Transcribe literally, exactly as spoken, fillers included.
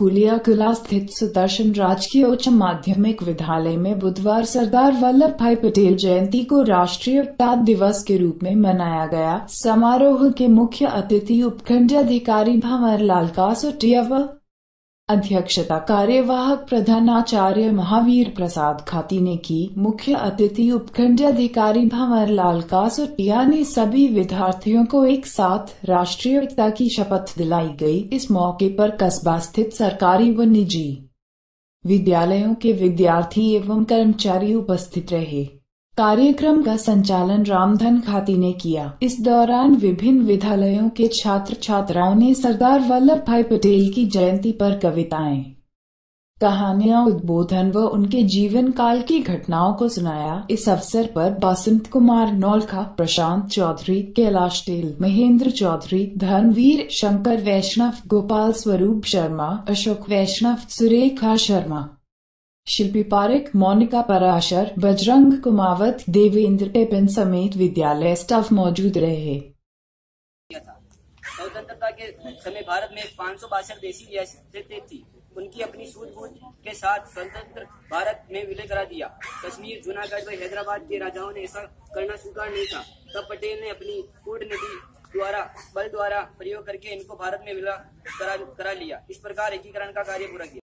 फूलिया कला स्थित सुदर्शन राजकीय उच्च माध्यमिक विद्यालय में बुधवार सरदार वल्लभ भाई पटेल जयंती को राष्ट्रीय एकता दिवस के रूप में मनाया गया। समारोह के मुख्य अतिथि उपखंडाधिकारी भंवरलाल कासोटिया व अध्यक्षता कार्यवाहक प्रधानाचार्य महावीर प्रसाद खाती ने की। मुख्य अतिथि उपखंडाधिकारी भंवरलाल कासोटिया ने सभी विद्यार्थियों को एक साथ राष्ट्रीय एकता की शपथ दिलाई गई। इस मौके पर कस्बा स्थित सरकारी व निजी विद्यालयों के विद्यार्थी एवं कर्मचारी उपस्थित रहे। कार्यक्रम का संचालन रामधन खाती ने किया। इस दौरान विभिन्न विद्यालयों के छात्र छात्राओं ने सरदार वल्लभ भाई पटेल की जयंती पर कविताएं, कहानियां, उद्बोधन व उनके जीवन काल की घटनाओं को सुनाया। इस अवसर पर बसंत कुमार नौलखा, प्रशांत चौधरी, कैलाश टेल, महेंद्र चौधरी, धर्मवीर, शंकर वैष्णव, गोपाल स्वरूप शर्मा, अशोक वैष्णव, सुरेखा शर्मा, शिल्पी पारिक, मोनिका पराशर, बजरंग कुमावत, देवेंद्र टेपन समेत विद्यालय स्टाफ मौजूद रहे। स्वतंत्रता के समय भारत में पाँच सौ बासठ देशी रियासतें थी। उनकी अपनी सूझबूझ के साथ स्वतंत्र भारत में विलय करा दिया। कश्मीर, जूनागढ़ व हैदराबाद के राजाओं ने ऐसा करना स्वीकार नहीं था। तब पटेल ने अपनी कूटनीति द्वारा बल द्वारा प्रयोग करके इनको भारत में विलय करा, करा लिया। इस प्रकार एकीकरण का कार्य पूरा किया।